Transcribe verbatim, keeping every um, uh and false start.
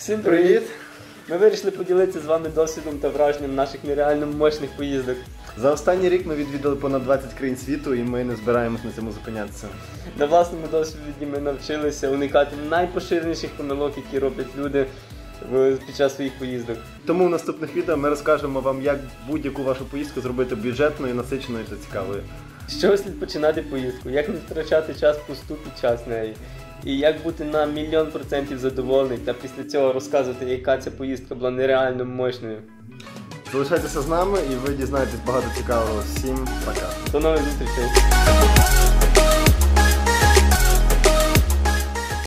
Всім привіт! Ми вирішили поділитися з вами досвідом та враженням наших нереально мощних поїздок. За останній рік ми відвідали понад двадцять країн світу і ми не збираємось на цьому зупинятися. На власному досвіді ми навчилися уникати найпоширеніших помилок, які роблять люди під час своїх поїздок. Тому в наступних відео ми розкажемо вам, як будь-яку вашу поїздку зробити бюджетною, насиченою та цікавою. З чого слід починати поїздку, як не втрачати час пусту під час неї. І як бути на мільйон процентів задоволений та після цього розказувати, яка ця поїздка була нереально мощною. Залишайтеся з нами і ви дізнаєтесь багато цікавого. Всім пока! До нових зустрічей!